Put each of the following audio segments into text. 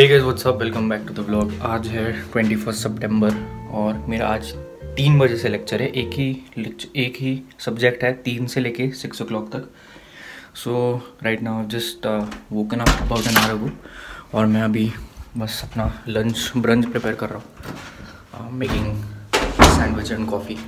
Hey guys what's up, welcome back to the vlog. आज है 21 सितंबर और मेरा आज 3 बजे से लेक्चर है। एक ही सब्जेक्ट है 3 से लेके 6 o'clock तक। So right now just woken up about an hour ago और मैं अभी बस अपना लंच ब्रंच प्रिपेयर कर रहा हूँ। Making sandwich and coffee.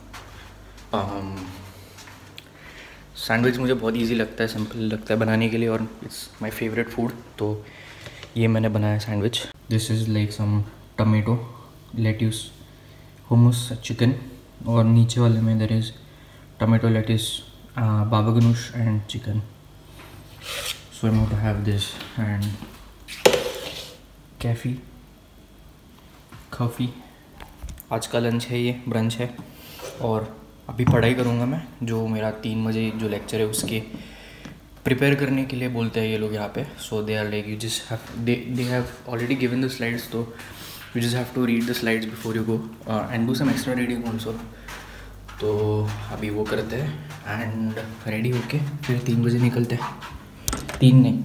Sandwich मुझे बहुत इजी लगता है, सिंपल लगता है बनाने के लिए और इट्स माय फेवरेट फूड। तो ये मैंने बनाया sandwich. This is like some tomato, lettuce, hummus, chicken, और नीचे वाले में there is tomato, lettuce, baba ganoush and chicken. So I am going to have this and coffee. आज का लंच है, ये ब्रंच है। और अभी पढ़ाई करूँगा मैं, जो मेरा 3 बजे जो लेक्चर है उसके प्रिपेयर करने के लिए बोलते हैं ये लोग यहाँ पे। So they are like you just have they have already given the slides, तो you just have to read the slides before you go and do some extra reading also. तो अभी वो करते हैं एंड रेडी होके फिर 3 बजे निकलते हैं। 3 नहीं,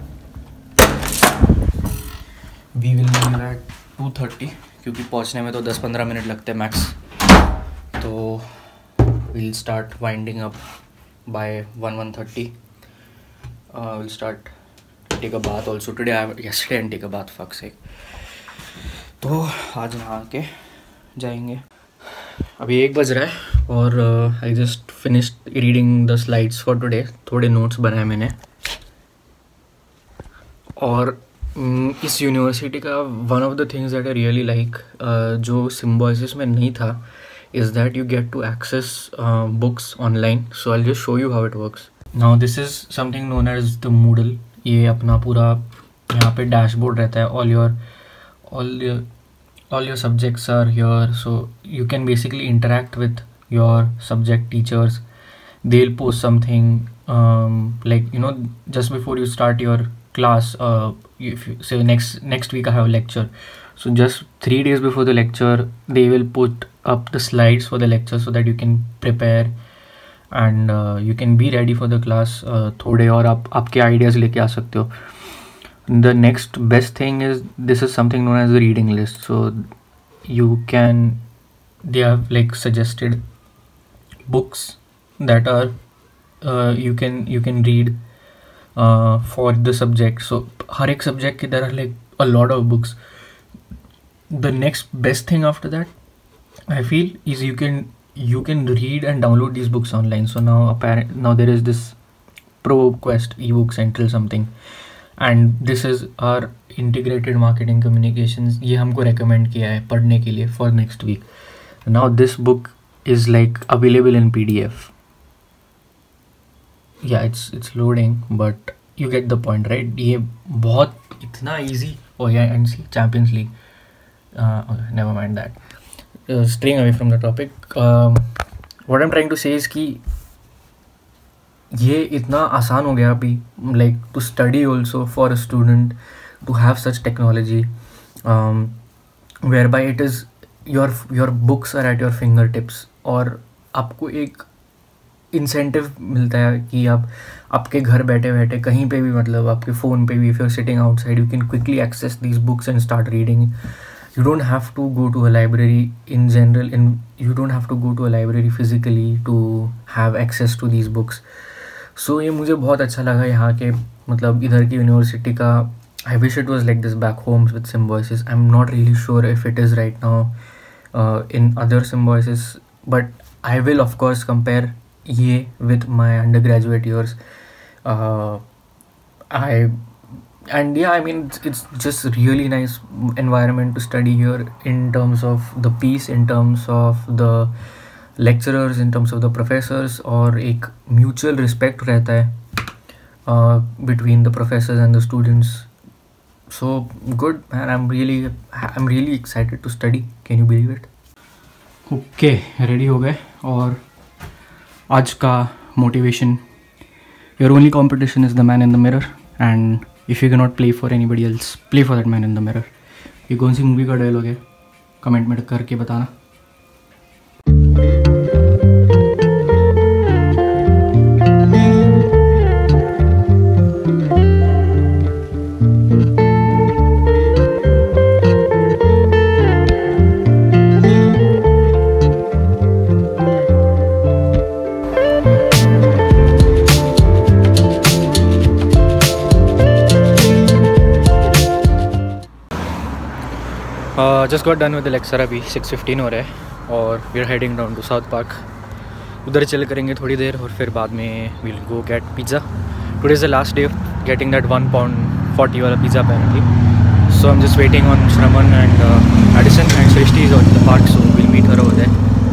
वी विल बी एट 2:30 क्योंकि पहुँचने में तो 10-15 मिनट लगते हैं मैक्स। तो we'll start winding up by 1:30. We'll start take a bath also today. Yesterday and take a bath, fuck's sake. तो आज नहा के जाएंगे। अभी 1 बज रहा है और I just finished reading the slides for today. थोड़े नोट्स बनाए मैंने। और इस यूनिवर्सिटी का one of the things that I really like, जो सिम्बोसिस में नहीं था, is that you get to access books online. So I'll just show you how it works. Now this is something known as the Moodle. ये अपना पूरा यहाँ पे dashboard रहता है. all your subjects are here, so you can basically interact with your subject teachers. They'll post something like, you know, just before you start your class, if you say next week I have a lecture, so just 3 days before the lecture they will put up the slides for the lecture so that you can prepare and you can be ready for the class. थोड़े और आप आपके ideas लेके आ सकते हो. The next best thing is this is something known as the reading list. So they have like suggested books that are you can read for the subject. So हर एक subject की there are like a lot of books. The next best thing after that I feel is you can read and download these books online. So now there is this ProQuest ebook central something, and this is our integrated marketing communications. ये हमको recommend किया है पढ़ने के लिए for next week. Now this book is like available in PDF. Yeah, it's loading, but you get the point, right? ये बहुत इतना easy. Oh yeah, and see Champions League. Okay, never mind that. Straying away from the topic, what I'm trying to say is कि ये इतना आसान हो गया अभी, like to study also for a student to have such technology, whereby it is your books are at your fingertips. और आपको एक इंसेंटिव मिलता है कि आप आपके घर बैठे बैठे कहीं पे भी, मतलब आपके फ़ोन पे भी, if you're sitting outside, you can quickly access these books and start reading. You don't have to go to a library in general, and you don't have to go to a library physically to have access to these books. So ये मुझे बहुत अच्छा लगा यहाँ के, मतलब इधर की यूनिवर्सिटी का. I wish it was like this back home with Symbiosis. I'm not really sure if it is right now in other Symbiosis, but I will of course compare ये with my undergraduate years. And yeah, I mean it's just really nice environment to study here in terms of the peace, in terms of the lecturers, in terms of the professors, और एक mutual respect रहता है between the professors and the students. So good man, I'm really excited to study. Can you believe it? Okay, ready हो गए. और आज का motivation, your only competition is the man in the mirror, and if you cannot play for anybody else, play for that man in the mirror. ये कौन सी movie का dialogue है, कमेंट में करके बताना. Just got done with the lecture. अभी 6:15 हो रहा है और we are heading down to South Park. उधर चिल करेंगे थोड़ी देर और फिर बाद में will go get pizza. Today is the last day of getting that £1.40 वाला pizza apparently. So I'm just waiting on Shraman and Addison, and Shrishti is at the park, so we'll meet her over there.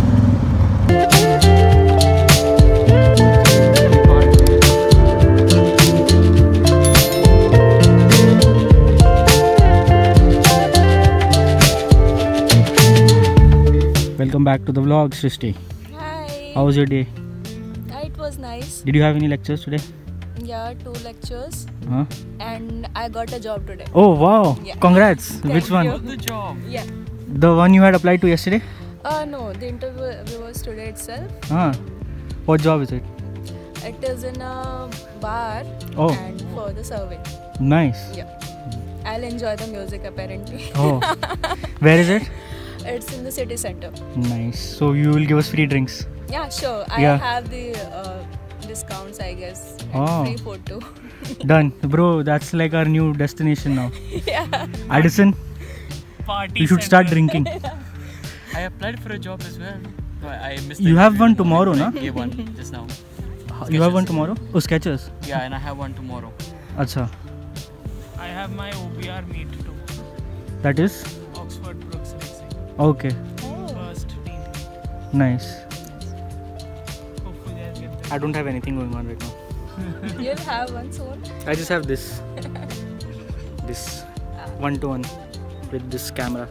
Welcome back to the vlog, Shrishti. Hi. How was your day? It was nice. Did you have any lectures today? Yeah, 2 lectures. Huh? And I got a job today. Oh wow! Yeah. Congrats. Thank Which one? you. The job. Yeah. The one you had applied to yesterday? No, the interview was today itself. Huh. What job is it? It is in a bar Oh. and for the serving. Nice. Yeah. I'll enjoy the music apparently. Oh. Where is it? It's in the city center. Nice. So you will give us free drinks. Yeah, sure. Yeah. I have the discounts, I guess. And Oh. free food too. Done. Bro, that's like our new destination now. Yeah. Addison, Party. you should start drinking. I applied for a job as well. No, I missed. You the have interview. one tomorrow, na? Yeah, one just now. You have one Sketches. tomorrow? Oh, sketches. Yeah, and I have one tomorrow. Acha. I have my OBR meet too. That is? Oxford Brooks Racing. Okay. Oh. First team. Nice. Hopefully I'll get I don't have anything going on right now. You'll have one soon. I just have this. This. One-to-one. With this camera.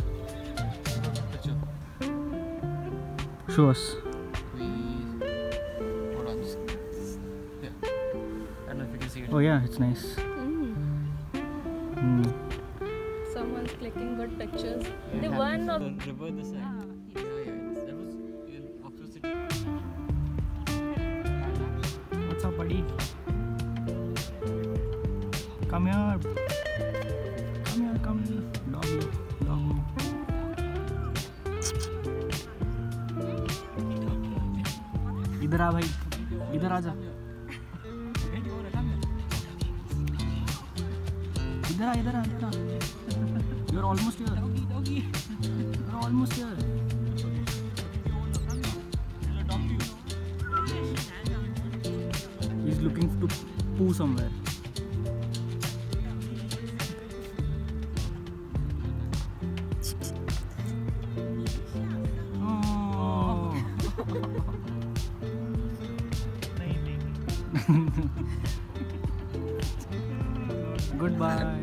Show us. Hold on. Yeah. I don't know if you can see it. Oh yeah, it's nice. Hmm. Someone's clicking good pictures. Yeah, The it one of happens. The river this side. Yeah, that was in Oxford City. What's up, buddy? Come here. Come here, come here. Doggy. Doggy. इधर आ भाई, इधर आ जा. इधर आ, इधर आ, इधर आ. You're almost here. You're almost here. He's looking to poo somewhere. Oh. Goodbye.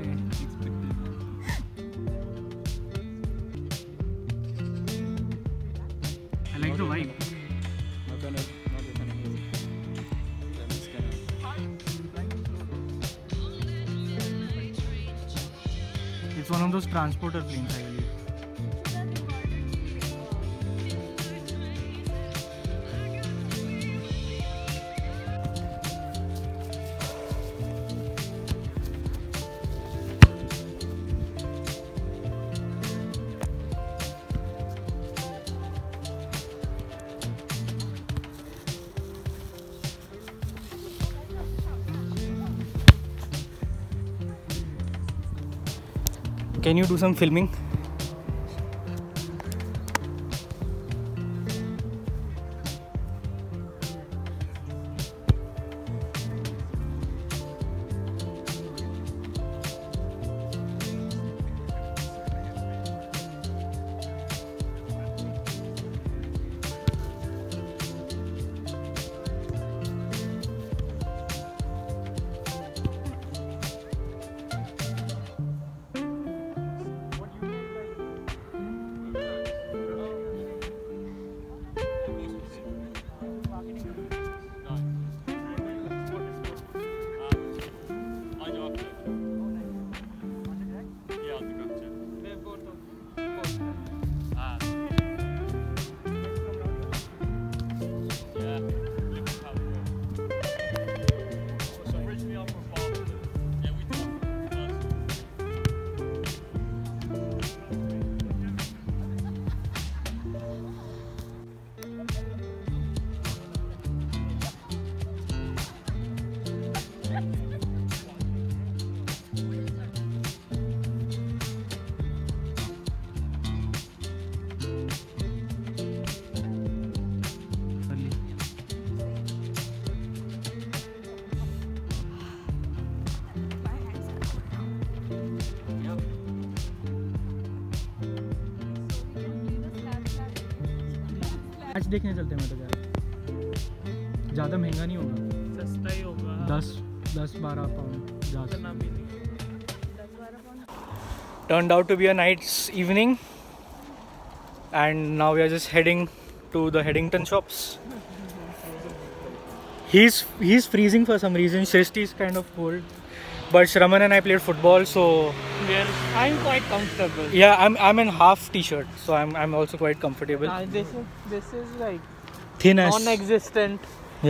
I like the vibe. Not gonna use it. I'm just gonna. It's one of those transporter planes, I believe. Can you do some filming? Match देखने चलते हैं, मैं तो कह रहा, ज़्यादा महंगा नहीं होगा, सस्ता ही होगा। 10-12 पाउंड ज़्यादा। इतना भी नहीं। Turned out to be a nice evening, and now we are just heading to the Headington shops. He's freezing for some reason. Shrishti is kind of cold, but Shraman and I played football, so I'm quite comfortable. yeah, I'm in half t-shirt, so I'm also quite comfortable. This is like Thin as non-existent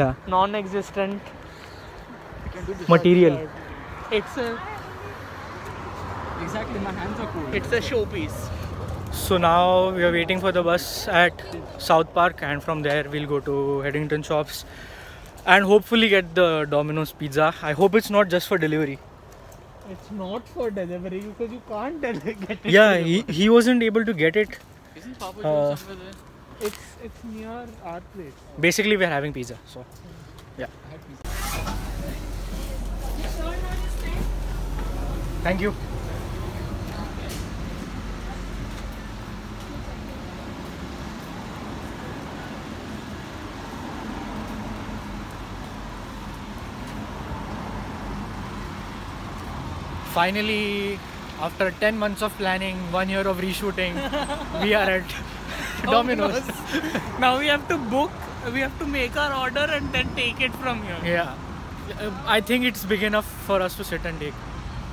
material. It's a Exactly, my hands are cold. it's a showpiece. So now we are waiting for the bus at South Park, and from there we'll go to Headington shops and hopefully get the Domino's pizza. I hope it's not just for delivery. It's not for delivery because you can't get it. Yeah, he wasn't able to get it. Isn't Papa John's somewhere there? It's near our place. Basically, we're having pizza. So, yeah. I had pizza. Thank you. Finally, after 10 months of planning, 1 year of reshooting, we are at Domino's. Now we have to book. We have to make our order and then take it from here. Yeah. I think it's big enough for us to sit and take.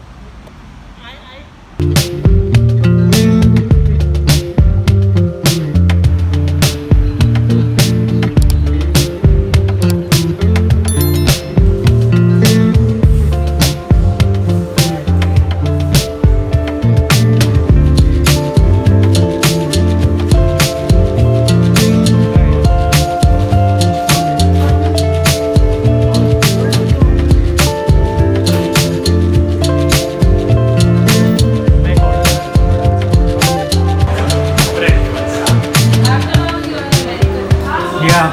Yeah.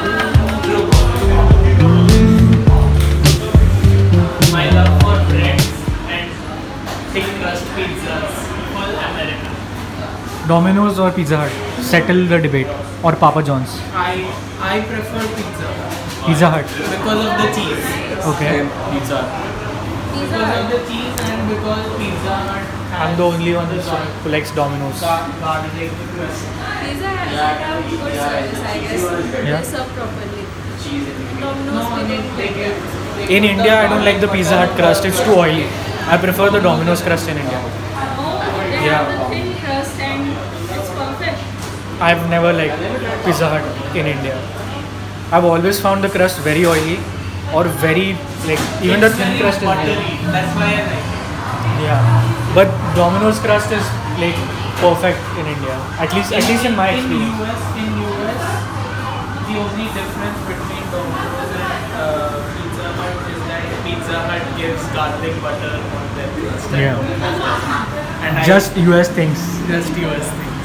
My love for breads and thick crust pizzas, full American. Domino's or Pizza Hut? Settle the debate. Or Papa John's? I prefer pizza Pizza Hut. because of the cheese. Okay. Pizza. Because of the cheese and because Pizza Hut I'm the only one who likes Domino's. garlic crust. Pizza Hut have good service, I guess. Yeah. They serve properly. Domino's we didn't take it. In India, I don't like the Pizza Hut crust. It's too oily. I prefer the Domino's crust in India. Oh, they Yeah. have the thin crust and it's perfect. I've never liked Pizza Hut in India. I've always found the crust very oily or very like even the thin crust is buttery. very, That's why I like it. yeah. But Domino's crust is like perfect in India. At least in my experience. In US, the only difference between Domino's and Pizza Hut is that Pizza Hut gives garlic butter on their crust. and Yeah. Domino's doesn't. And Just US things. just US things.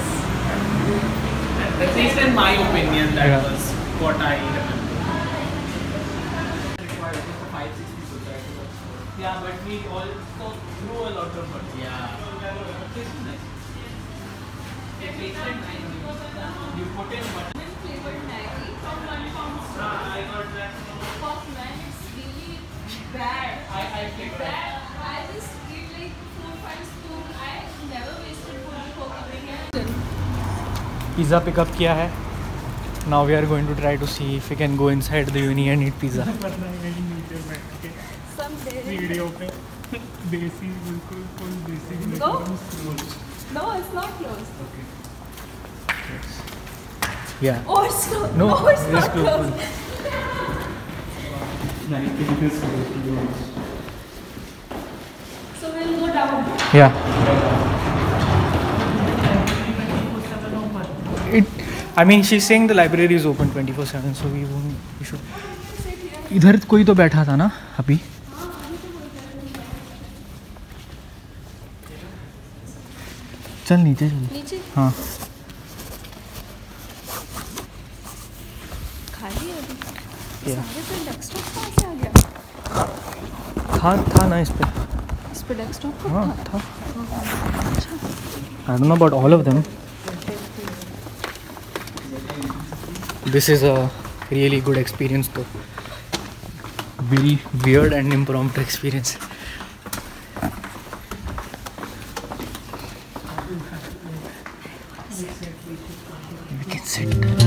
At least in my opinion, that Yeah. was what I remember. Yeah, but we also threw a lot of butter. Yeah. You put in butter. Flavored Maggi from 1 pound. I got that. Fuck man, it's really bad. I figured. Bad. I just eat like 4-5 spoon. I never wasted food before coming here. Pizza pickup किया है. Now we are going to try to see if we can go inside the uni and eat pizza. Someday. Video पे देसी बिल्कुल full देसी Go. No, it's not closed. Yeah. Oh, it's closed. No, oh, it's it is not closed. So we'll go down. Yeah. I mean, she's saying the library is open 24/7, so we should. इधर कोई तो बैठा था ना अभी. चल नीचे चल. नीचे हाँ. खाली है अभी. Yeah. सारे पे डेस्कटॉप कहाँ से आ गया? था ना इस पे. इस पे डेस्कटॉप कब हाँ था? था. I don't know about all of them. this is a really good experience though. Very weird and impromptu experience. We can sit.